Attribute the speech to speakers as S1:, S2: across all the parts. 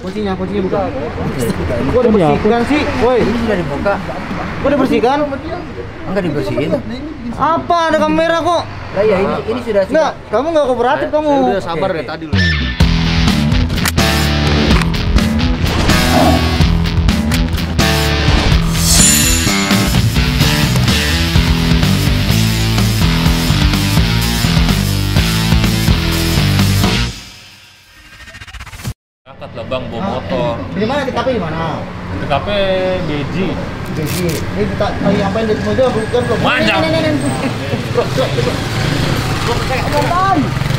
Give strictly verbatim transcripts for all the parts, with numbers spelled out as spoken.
S1: Kuncinya, kuncinya buka.
S2: Kok dibersihkan sih? Woi,
S1: Ini sudah dibuka.
S2: kok dibersihkan?
S1: Enggak dibersihin.
S2: Apa ada kamera kok?
S1: Lah ya ini ini sudah
S2: Enggak, kamu nggak kooperatif kamu.
S3: Saya udah sabar
S1: Oke,
S3: dari
S1: oke.
S3: tadi loh.
S4: Angkat lah bang, bawa motor.
S2: Di mana T K P di mana?
S4: T K P Beji.
S2: Jadi, ini kita tadi ngapain di mobil bukan belum?
S4: Mantap.
S2: Ini, ini, ini, ini. Bro, bro, bro. Bro, kayak apa?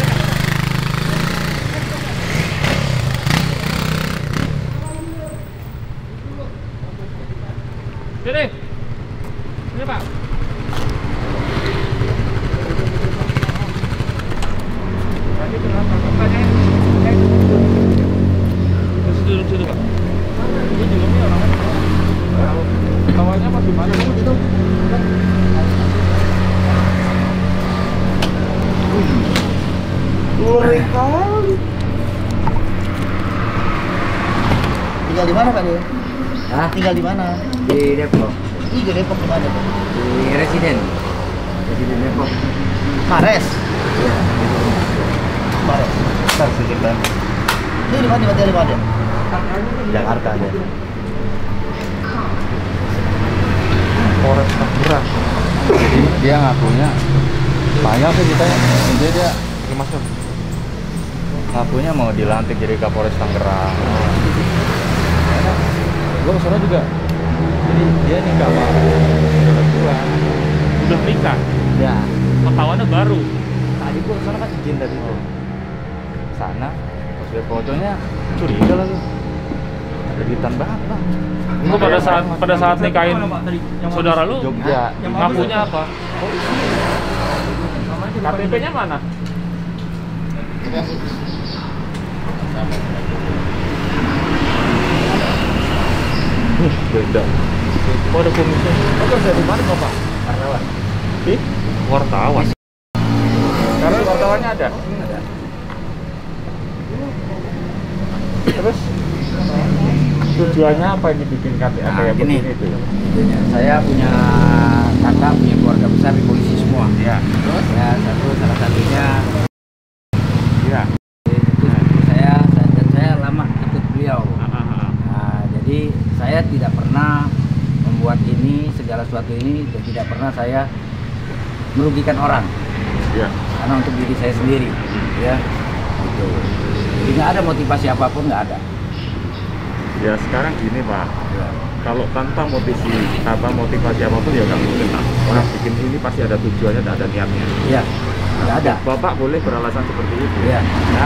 S4: Sini. Sini pak. Terus duduk situ pak. Ini juga nih orangnya. Kawannya pas di mana gitu?
S2: Ngeri kali. Tinggal di mana Pak dia?
S1: Hah?
S2: Tinggal di mana?
S1: Di Depok.
S2: Ini di Depok di mana Pak?
S1: Di residen. Residen Depok.
S2: Mares.
S1: Iya.
S2: Mares.
S3: Bentar sedikit bang.
S2: Ini di mana? Di mana? Di mana?
S3: Jakarta ya. Polres Tangerang. Jadi dia ngakunya banyak sih kita ya. Intinya dia pakai masker. Ngakunya mau dilantik jadi Kapolres Tangerang. Gua kesana juga. Jadi dia nikah sama saudara gua.
S4: Udah nikah.
S3: Ya.
S4: Ketahuannya baru.
S3: Tadi gua kesana kan izin tadi tuh. Sana pas lihat fotonya curiga lagi. Kreditan banget bang.
S4: Lu pada saat pada saat nikahin saudara lu
S3: Jogja.
S4: ngakunya apa? K T P-nya mana?
S3: Beda.
S4: Oh ada komisi.
S3: Oh dari mana bapak?
S1: Wartawan.
S4: Di wartawan. Karena wartawannya ada.
S1: Ada.
S4: Terus tujuannya apa ini bikin K T A
S1: Nah,
S4: kayak
S1: gini.
S4: begini tuh?
S1: Intinya, saya punya kakak, punya keluarga besar di polisi semua.
S4: Ya.
S1: Ya, satu salah satunya
S4: Ya.
S1: itu saya, saya dan saya lama ikut beliau.
S4: Ah, ah, ah.
S1: Nah, jadi saya tidak pernah membuat ini segala sesuatu ini dan tidak pernah saya merugikan orang
S4: Ya.
S1: karena untuk diri saya sendiri, ya. Gitu. Jadi nggak ada motivasi apapun, nggak ada.
S4: Ya sekarang gini Pak.
S1: Ya.
S4: Kalau tanpa motivasi, tanpa motivasi apapun ya nggak mungkin lah. Orang bikin ini pasti ada tujuannya dan ada niatnya.
S1: Ya, nggak ada.
S4: Bapak boleh beralasan seperti itu.
S1: Ya,
S4: Ya.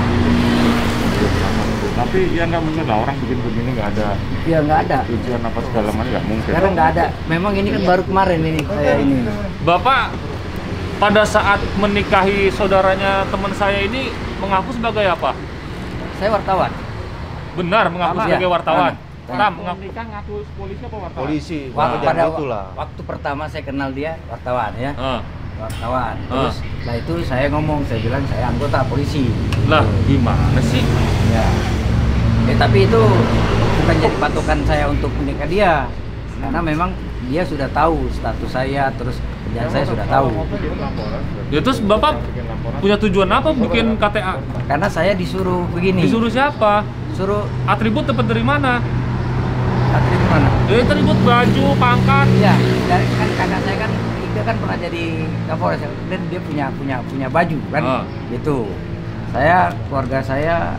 S4: Tapi ya nggak mungkin lah orang bikin begini nggak ada
S1: ya nggak ada.
S4: tujuan apa segala macam nggak mungkin.
S1: Sekarang nggak ada. Memang ini kan baru kemarin ini saya ini.
S4: Bapak pada saat menikahi saudaranya teman saya ini mengaku sebagai apa?
S1: Saya wartawan.
S4: Benar mengaku
S1: Sama.
S4: sebagai
S1: Ya,
S4: wartawan.
S1: sama.
S4: Tam mengaku nikah ngaku polisi apa wartawan?
S3: Polisi.
S1: Waktu
S3: Nah,
S1: pada
S3: itulah.
S1: waktu pertama saya kenal dia wartawan ya.
S4: Ah.
S1: Wartawan.
S4: Ah.
S1: Terus setelah itu saya ngomong, saya bilang saya anggota polisi.
S4: Lah gimana sih?
S1: Ya. Eh, tapi itu bukan jadi patokan saya untuk menikah dia. Karena memang dia sudah tahu status saya, terus kerjaan saya sudah tahu.
S4: Ya terus Bapak punya tujuan apa bikin K T A?
S1: Karena saya disuruh begini.
S4: Disuruh siapa?
S1: Suruh
S4: Atribut dapat dari mana?
S1: atribut mana?
S4: Ya atribut baju, pangkat.
S1: Ya, dari kan kakak saya kan dia kan pernah jadi Kapolres dan dia punya punya punya baju kan.
S4: Ah.
S1: Gitu. Saya keluarga saya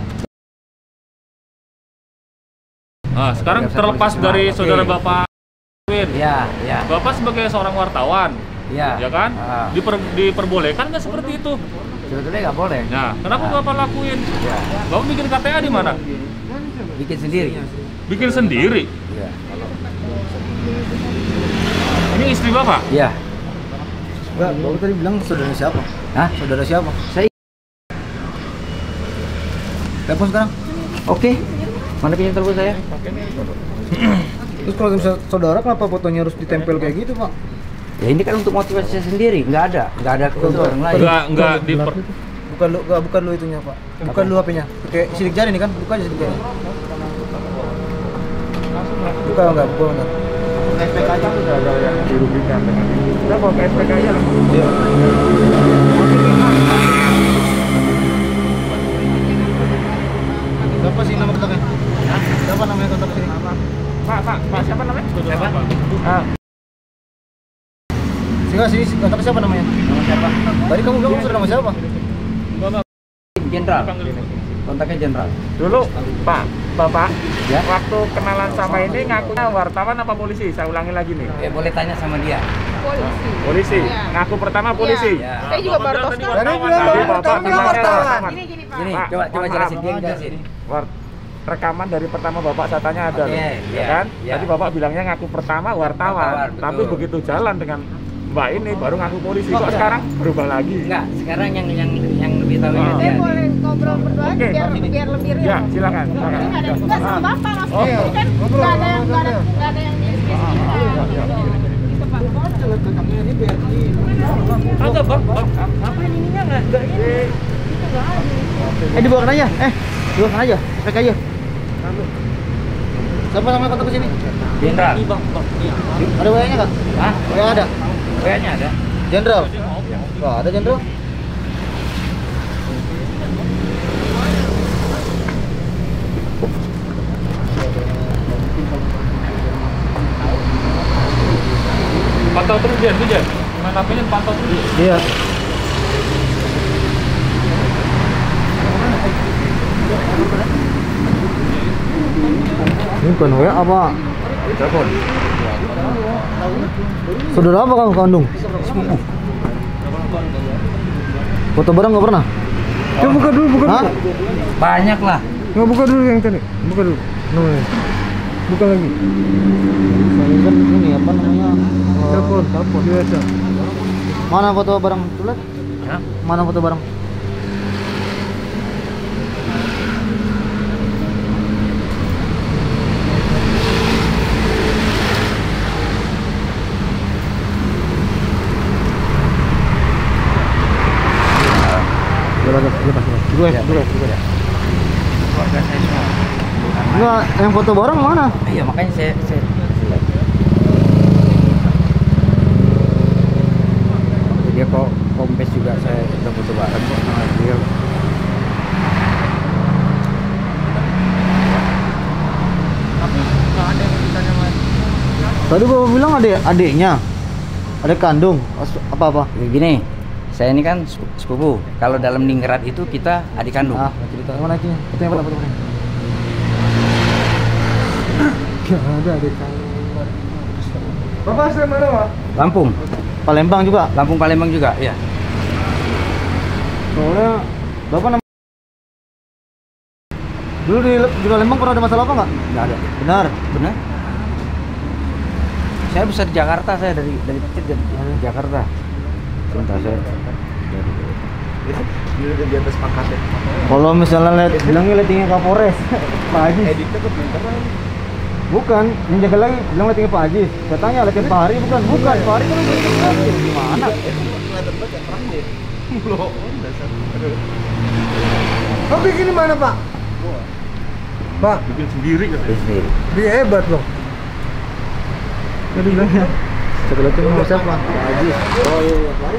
S4: Nah, sekarang
S1: Keluarga saya
S4: terlepas
S1: polisi.
S4: dari
S1: Oke.
S4: saudara Bapak Win.
S1: ya, ya.
S4: Bapak sebagai seorang wartawan,
S1: Ya.
S4: ya kan?
S1: Ah.
S4: Diper, diperbolehkan nggak seperti itu?
S1: Sebetulnya nggak boleh.
S4: Nah, kenapa
S1: Ah.
S4: Bapak lakuin?
S1: Ya.
S4: Bapak bikin K T A di mana?
S1: Bikin sendiri.
S4: Bikin sendiri.
S1: Ya.
S4: Ini istri Bapak?
S1: Ya.
S2: Enggak, Bapak tadi bilang saudara siapa?
S1: Hah?
S2: Saudara siapa?
S1: Saya
S2: Telepon sekarang.
S1: oke. Mana pinjam telepon saya?
S2: Terus kalau misalnya saudara kenapa fotonya harus ditempel kayak gitu, Pak?
S1: Ya ini kan untuk motivasi saya sendiri, nggak ada, nggak ada ke
S2: Untuk
S1: orang lain.
S4: Enggak, enggak di
S2: Gelap itu. Bukan lu, enggak, bukan lu itunya, Pak. Bukan lu H P-nya. Pakai sidik jari nih kan? Buka aja sidik jari. Buka enggak, buka enggak.
S4: S P K-nya sudah ada yang dirugikan dengan ini. Udah bawa ke S P K-nya lah.
S2: Iya. Siapa sih nama kontaknya? Hah? Siapa namanya kontak sini?
S4: Pak, Pak, Pak siapa namanya?
S1: Siapa?
S4: Ah,
S2: Sini sini kontak siapa namanya?
S1: Nama siapa?
S2: Tadi kamu bilang sudah nama siapa?
S1: Jenderal. Kontaknya jenderal.
S4: dulu Pak, Bapak,
S1: Ya?
S4: waktu kenalan sama ini ngakunya wartawan apa polisi? Saya ulangi lagi nih.
S1: Eh, boleh tanya sama dia.
S5: Polisi.
S4: Polisi.
S5: Iya.
S4: Ngaku pertama polisi.
S1: Iya.
S5: Saya juga baru tahu sekarang.
S2: Tadi bilang
S4: Tadi
S2: baru
S4: Bapak
S2: pertama
S4: bilangnya
S2: wartawan.
S4: wartawan.
S5: Gini gini Pak.
S1: Gini,
S4: Pak,
S1: coba coba
S4: mohon
S1: jelasin
S4: maaf.
S1: dia jelasin.
S4: War- rekaman dari pertama Bapak saya tanya ada,
S1: Oke,
S4: loh,
S1: iya,
S4: ya kan?
S1: iya.
S4: Tadi Bapak bilangnya ngaku pertama wartawan,
S1: Wartawan,
S4: tapi
S1: betul.
S4: begitu jalan dengan Mbak ini baru ngaku polisi.
S1: Oh,
S4: Kok
S1: enggak.
S4: sekarang berubah lagi?
S1: Enggak, sekarang yang yang yang lebih tahu ini
S4: Oh.
S5: Saya
S1: dia.
S5: boleh ngobrol berdua
S4: Oke.
S5: biar biar lebih real.
S4: Ya, silakan. silakan.
S5: Ini nggak ada enggak sama
S4: Ah.
S5: Bapak maksudnya
S4: Oh.
S5: ini kan
S2: Ngobrol,
S5: nggak ada yang
S2: ngobrol,
S5: nggak ada
S2: ngobrol.
S5: nggak ada yang miris-miris kita. Gitu Pak.
S4: Ada bang, bang. Apa ininya nggak nggak ini?
S2: Eh dibawakan aja. Eh, dibawakan aja. Pakai aja. Siapa namanya kontak sini?
S1: Jenderal.
S2: Ada W A-nya enggak?
S1: Hah?
S2: W A ada.
S1: W A-nya ada.
S2: Jenderal. Wah, ada jenderal.
S4: Pantau terus Jen, tuh Jen. Main H P-nya pantau terus.
S2: Iya. Ini bukan W A apa?
S1: Telepon.
S2: Saudara apa kamu kandung? Foto bareng nggak pernah? Coba buka dulu, buka
S1: Hah? Banyak lah.
S2: Nggak buka dulu yang tadi. Buka dulu. Namanya. Buka lagi. Ini kan ini apa namanya? Telepon, telepon biasa. Mana foto bareng? Tulis.
S1: Hah?
S2: Mana foto bareng? Lepas, lepas, lepas. Dua,
S1: Ya,
S2: dua,
S1: baik.
S2: dua.
S1: Keluarga saya semua.
S2: Enggak, yang foto bareng mana?
S1: Iya, makanya saya saya dia kok kompes juga saya kita foto bareng kok sama dia.
S2: Tadi bapak bilang adik adiknya, adik kandung, apa apa?
S1: Ya, gini, saya ini kan sepu- sepupu. Kalau dalam ningrat itu kita adik kandung.
S2: Ah, cerita mana itu? Fotonya mana fotonya? Ya ada adik kandung. Bapak asli mana pak?
S1: Lampung,
S2: Palembang juga.
S1: Lampung Palembang juga, ya.
S2: Soalnya bapak nama dulu di, di Palembang pernah ada masalah apa nggak?
S1: Nggak ada.
S2: Benar.
S1: Benar? Saya besar di Jakarta, saya dari dari kecil dari Jakarta. Sebentar saya.
S2: Di atas pangkatnya. Kalau misalnya lihat, bilangnya liatingnya Kapolres, Pak Haji. Editnya ke pinteran. Bukan, yang jaga lagi, bilang liatingnya Pak Haji. Saya tanya liatin Pak Hari, bukan, bukan. Pak Hari kan liatin gimana?
S6: Kau bikin di mana Pak? Pak,
S4: Bikin sendiri kan?
S1: Sendiri.
S6: dia hebat loh.
S2: Tadi bilangnya. Saya liatin sama siapa? Pak Haji. Oh iya, iya. Pak Hari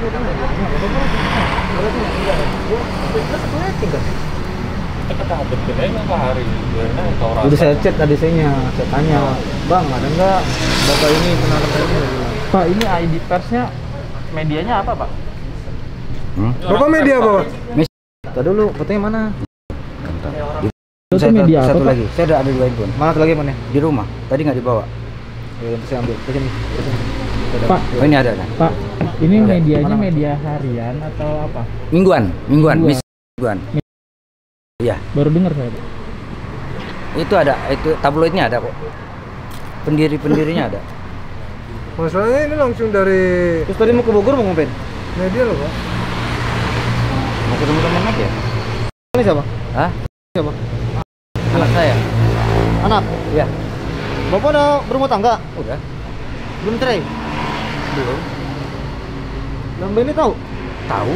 S4: Kita betul aja Pak Hari.
S2: udah saya chat tadi saya saya tanya, Bang ada nggak bapak ini kenal sama ini?
S4: Pak, ini I D persnya medianya apa Pak?
S1: Hmm?
S6: Bapak media apa Pak?
S2: Tadi dulu, fotonya mana?
S1: Itu saya
S2: media
S1: satu
S2: apa, Pak?
S1: lagi. Saya ada ada dua handphone
S2: Mana satu lagi mana?
S1: di rumah. Tadi nggak dibawa.
S2: Ya, nanti saya ambil. Ke sini. Ke sini.
S7: Pak,
S1: Oh, ini ada, ada.
S7: Pak, ini
S1: Ada.
S7: medianya
S2: Mana?
S7: media harian atau apa?
S1: Mingguan, mingguan,
S7: Mingguan.
S1: Miss mingguan. Iya,
S7: Baru dengar saya, Pak.
S1: itu ada, itu tabloidnya ada kok. Pendiri-pendirinya ada.
S6: Masalahnya ini langsung dari
S2: Terus tadi mau ke Bogor mau ngapain?
S6: media loh Pak.
S1: Mau ketemu teman aja?
S2: Ini siapa?
S1: Hah?
S2: Siapa?
S1: Anak saya?
S2: Anak.
S1: Iya.
S2: Bapak udah berumah tangga?
S1: Udah.
S2: Belum cerai?
S1: Belum.
S2: Dan Mbak ini tahu?
S1: Tahu?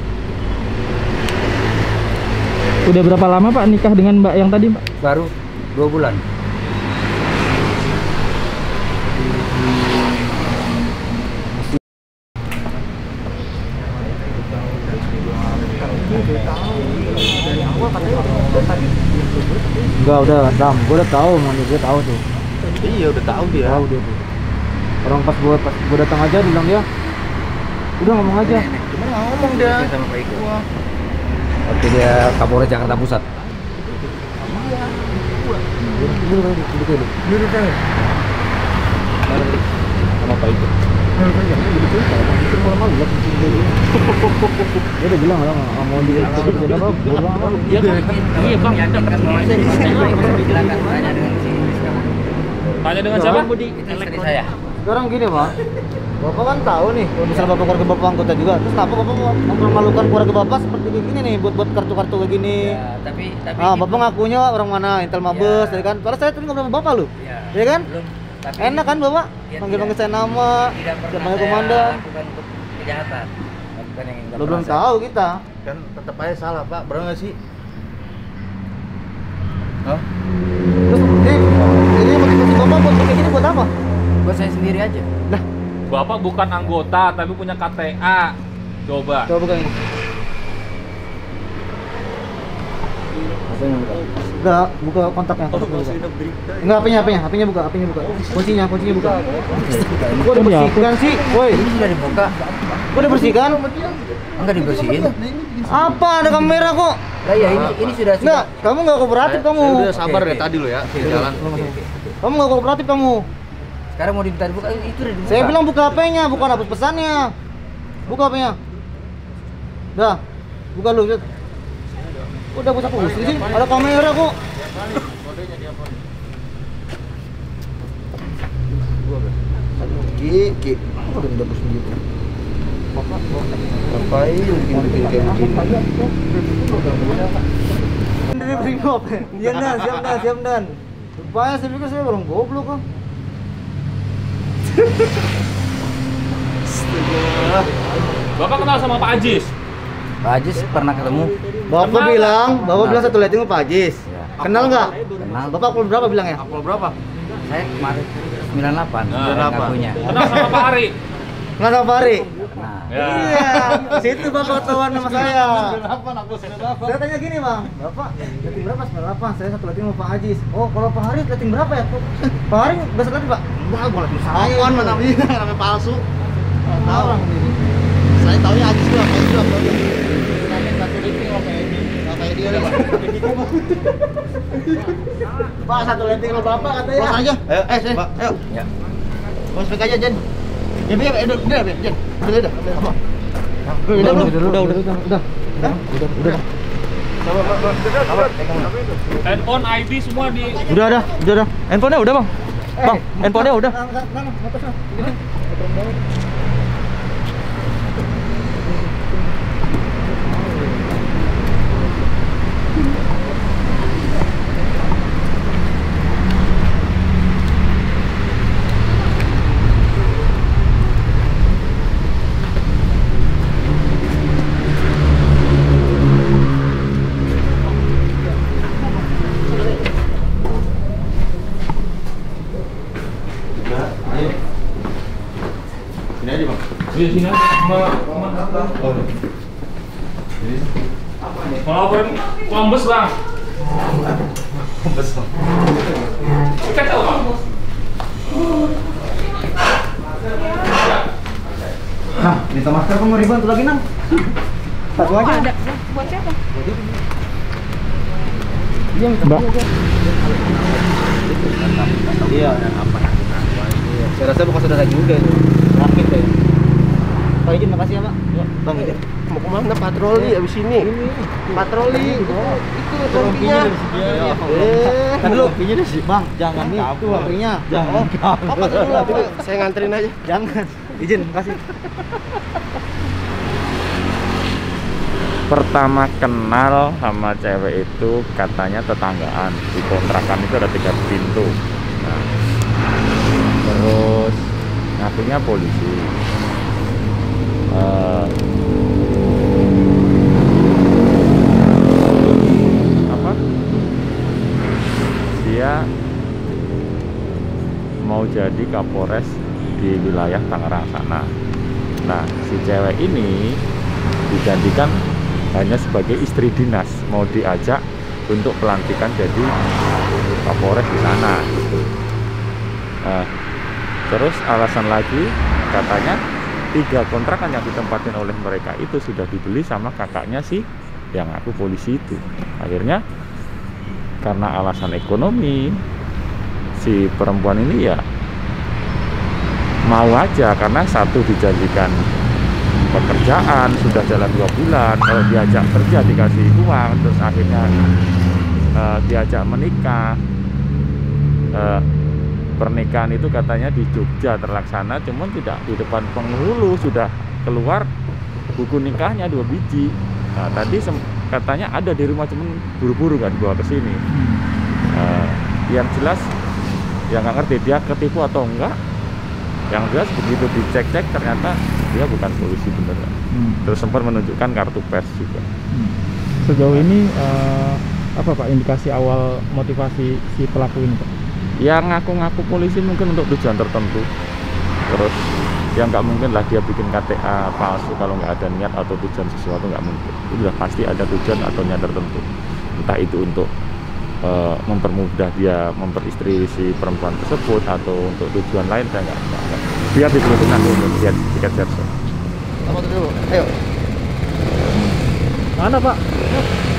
S7: Udah berapa lama Pak nikah dengan Mbak yang tadi, Pak?
S1: Baru dua bulan.
S2: Enggak, udah Dam, gua udah tahu mau dia tahu tuh.
S3: Iya udah tahu dia.
S2: Tahu dia tuh. Orang pas gua pas gua datang aja bilang dia, udah ngomong aja.
S3: Cuma nggak ngomong dia.
S1: Sama Pak Iko. Waktu dia Kapolres Jakarta Pusat.
S2: Duduk duduk duduk duduk.
S6: Duduk aja.
S2: Sama Pak Iko. Dia udah bilang lah nggak mau dia jadi apa? Bodoh amat.
S4: Iya kan? Iya bang.
S1: Yakin kan bahwa saya bisa silakan tanya dengan si
S4: Tanya dengan siapa?
S1: Budi. Itu istri saya.
S2: Sekarang gini Pak, Bapak kan tahu nih, kalau misalnya Bapak keluarga Bapak anggota juga, terus kenapa Bapak mau mempermalukan keluarga Bapak seperti kayak gini nih, buat buat kartu-kartu kayak gini?
S1: Ya, tapi tapi
S2: Ah,
S1: gitu.
S2: Bapak ngakunya orang mana? Intel Mabes,
S1: Ya.
S2: ya kan? Soalnya saya tuh nggak sama Bapak lu,
S1: Ya,
S2: ya kan?
S1: belum, tapi
S2: Enak kan Bapak?
S1: Ya,
S2: Panggil-panggil
S1: tidak.
S2: saya nama,
S1: tidak pernah
S2: siapa
S1: saya
S2: komandan?
S1: lakukan untuk kejahatan. Bukan yang nggak
S2: Lu belum
S1: pernah saya-
S2: tahu kita.
S3: Kan tetap aja salah Pak, bener nggak sih? Hah?
S2: Terus ini, ini motivasi Bapak buat kayak gini buat apa?
S1: Buat saya sendiri aja.
S2: Nah,
S4: Bapak bukan anggota tapi punya K T A. Coba.
S2: coba buka ini. Enggak, buka kontaknya. Enggak, apanya, apanya, apanya buka, apanya buka. Kuncinya, kuncinya buka. Kok udah bersihkan sih? Woi,
S1: Ini sudah dibuka.
S2: kok udah bersihkan?
S1: Enggak dibersihin.
S2: Apa? Ada kamera kok.
S1: Lah ya ini ini sudah
S2: Enggak, kamu enggak kooperatif kamu.
S3: Saya udah sabar
S1: Oke,
S3: dari
S1: oke.
S3: tadi lo ya, di jalan.
S2: Kamu enggak kooperatif kamu.
S1: Sekarang mau diminta dibuka itu udah dibuka.
S2: Saya bilang buka H P-nya, bukan hapus pesannya. Buka H P-nya. Dah, buka lu. Zat. Udah bisa aku di sini. Ada kamera kok.
S3: Ki, ki.
S2: Apa udah dapur sendiri?
S3: Ngapain bikin-bikin kayak begini?
S2: Dari Brimob. Diam dan, siap dan, siap dan. Supaya saya pikir saya orang goblok kok.
S4: Bapak kenal sama Pak Ajis?
S1: Pak Ajis pernah ketemu.
S2: Bapak
S4: Kenal
S2: bilang, Bapak
S1: Kenal.
S2: bilang satu lighting sama Pak Ajis.
S1: Ya.
S2: Kenal nggak?
S1: Kenal.
S2: Bapak pukul berapa bilang ya?
S3: Apel berapa?
S1: Saya kemarin sembilan puluh delapan.
S4: Nah,
S1: saya
S3: berapa?
S1: ngakunya.
S4: Kenal sama Pak Ari?
S2: Nggak sama Pak Ari?
S1: Nah,
S4: Ya.
S2: Iya, situ Bapak ketahuan sama saya. Saya tanya gini bang, Bapak lighting berapa? sembilan puluh delapan, saya satu lighting sama Pak Ajis. Oh, kalau Pak Hari lighting berapa ya? Pak Hari besok lighting Pak? Enggak, gua lighting saya.
S3: Apaan mana namanya? Namanya palsu.
S2: Tahu orang ini.
S3: Saya taunya Ajis doang, Ajis doang.
S2: Pak satu lighting sama Bapak katanya.
S3: Bos aja. Ayo, eh, sini. Ayo.
S1: ya.
S3: Bos spek aja, Jen. Ya, biar, udah, udah, udah, Jen. Udah, udah. Apa?
S2: Udah, udah, udah, udah, udah, udah.
S3: Hah?
S2: Udah, udah.
S4: Handphone, I D semua di.
S2: Udah, udah, udah, udah.
S3: Handphonenya udah, Bang. Bang, handphonenya udah.
S2: Nah, nah, nah, motor sana. Ini.
S3: Sini aja, Bang.
S4: Di sini sama sama
S3: Oh. Jadi
S4: mau laporin Kombes bang.
S3: kompes, Bang.
S4: Kacau bang.
S2: Nah, minta masker kamu ribuan tuh lagi nang. Satu aja.
S5: Ada buat siapa?
S2: Iya, minta
S7: Mbak.
S2: aja. Iya. Saya rasa bukan saudara juga itu. Yakin saya. Pak izin, makasih ya Pak. Bang izin.
S6: Mau kemana patroli abis ini? Patroli. Itu rompinya. Eh,
S2: Kan dulu. Bang, jangan nih. Itu rompinya. Jangan.
S6: apa dulu? Saya nganterin aja.
S2: Jangan. Izin, makasih.
S3: Pertama kenal sama cewek itu katanya tetanggaan, di kontrakan itu ada tiga pintu. Nah, terus ngakunya polisi. Eh, apa? Dia saya mau jadi Kapolres di wilayah Tangerang sana. Nah, si cewek ini digantikan hanya sebagai istri dinas, mau diajak untuk pelantikan jadi Kapolres di sana. Nah, terus alasan lagi katanya tiga kontrakan yang ditempatin oleh mereka itu sudah dibeli sama kakaknya sih yang aku polisi itu. Akhirnya karena alasan ekonomi si perempuan ini ya mau aja, karena satu dijanjikan pekerjaan sudah jalan dua bulan, kalau diajak kerja dikasih uang, terus akhirnya uh, diajak menikah. uh, Pernikahan itu katanya di Jogja terlaksana, cuman tidak di depan penghulu, sudah keluar buku nikahnya dua biji. Nah, tadi katanya ada di rumah, cuman buru-buru kan dibawa ke sini. Uh, yang jelas yang nggak ngerti dia ketipu atau enggak. Yang jelas begitu dicek-cek ternyata dia bukan polisi beneran. Hmm. Terus sempat menunjukkan kartu pers juga.
S7: Hmm. Sejauh ini uh, apa Pak indikasi awal motivasi si pelaku ini Pak?
S3: Yang ngaku-ngaku polisi mungkin untuk tujuan tertentu. Terus yang nggak mungkin lah dia bikin K T A palsu kalau nggak ada niat atau tujuan sesuatu, nggak mungkin. Itu udah pasti ada tujuan atau niat tertentu. Entah itu untuk uh, mempermudah dia memperistri si perempuan tersebut atau untuk tujuan lain, saya nggak tahu. Biar ditelusuri nanti untuk tiket tiket servis.
S2: Apa dulu? Ayo.
S7: Mana Pak?